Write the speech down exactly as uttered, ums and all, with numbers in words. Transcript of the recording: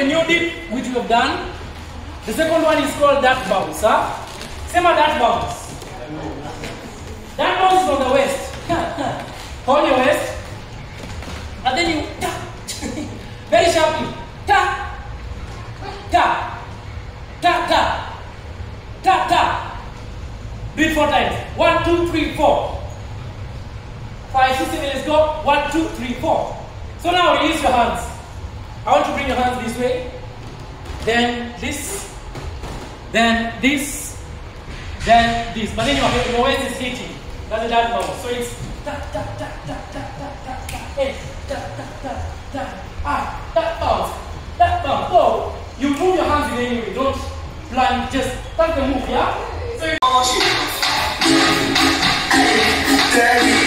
a new dip, which we have done. The second one is called duck bounce. Huh? Same as duck bounce. Duck bounce is on the waist. Hold your waist. And then you tap. Very sharply. Tap. Tap. Tap, tap. Tap, tap. Do it four times. One, two, three, four. Five, six, seven, let's go. One, two, three, four. So now release your hands. I want to bring your hands this way. Then this. Then this. Then this. But then your, your waist is hitting. That's a duck bounce. So it's tap, tap, tap, tap, tap, tap, tap, tap, eight, tap, tap, tap, tap, ah, duck bounce, duck bounce. Oh, you move your hands in any way. Don't plan, just start the move, yeah? So you